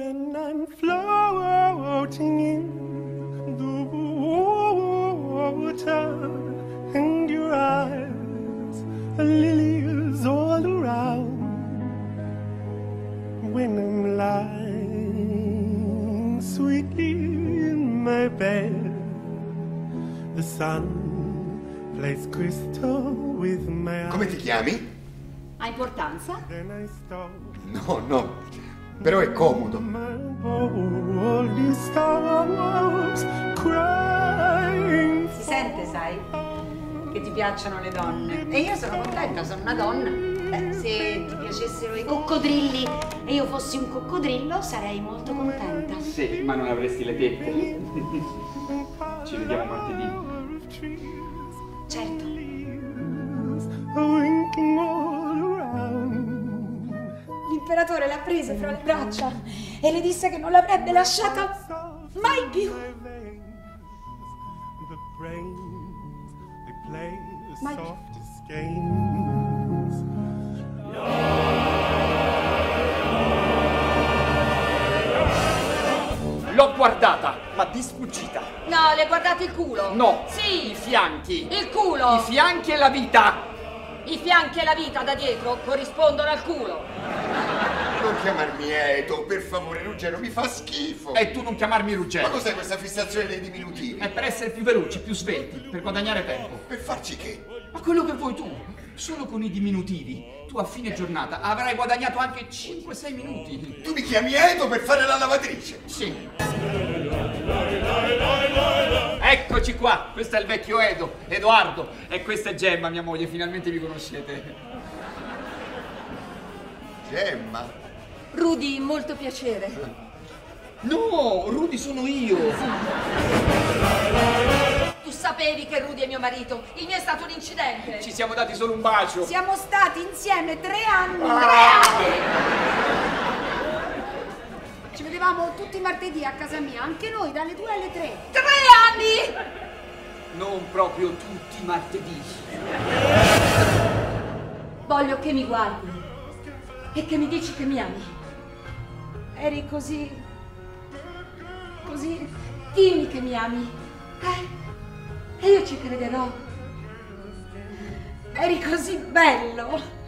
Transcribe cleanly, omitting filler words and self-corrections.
When I'm floating in the water and your eyes are lilies all around. When I'm lying sweetly in my bed, the sun plays crystal with my eyes. Come ti chiami? Ha importanza? Then I stop. No, no, però è comodo. All these stars crying. Si sente, sai, che ti piacciono le donne. E io sono contenta, sono una donna. Se ti piacessero i coccodrilli e io fossi un coccodrillo, sarei molto contenta. Sì, ma non avresti le tette. Ci vediamo martedì. Certo. Winking all around. L'imperatore l'ha presa fra le braccia e le disse che non l'avrebbe lasciata mai più. The brains, they play the Mai più. softest games. L'ho guardata, ma di sfuggita. No, le guardate il culo? No. Sì. I fianchi. Il culo. I fianchi e la vita. I fianchi e la vita da dietro corrispondono al culo. Non chiamarmi Edo, per favore, Ruggero, mi fa schifo. E tu non chiamarmi Ma Ruggero. cos'è questa fissazione dei diminutivi? È per essere più veloci, più svelti, per guadagnare tempo. Per farci che? Ma quello che vuoi tu. Solo con i diminutivi, tu a fine giornata avrai guadagnato anche 5-6 minuti. Tu mi chiami Edo per fare la lavatrice? Sì. Eccoci qua, questo è il vecchio Edoardo, e questa è Gemma, mia moglie, finalmente vi conoscete. Gemma? Rudy, molto piacere. No, Rudy sono io. Tu sapevi che Rudy è mio marito. Il mio è stato un incidente. Ci siamo dati solo un bacio. Siamo stati insieme 3 anni. 3 anni! Ci vedevamo tutti i martedì a casa mia, anche noi, dalle 2 alle 3. 3 anni! Non proprio tutti i martedì. Voglio che mi guardi e che mi dici che mi ami. Eri così... dimmi che mi ami. E io ci crederò. Eri così bello.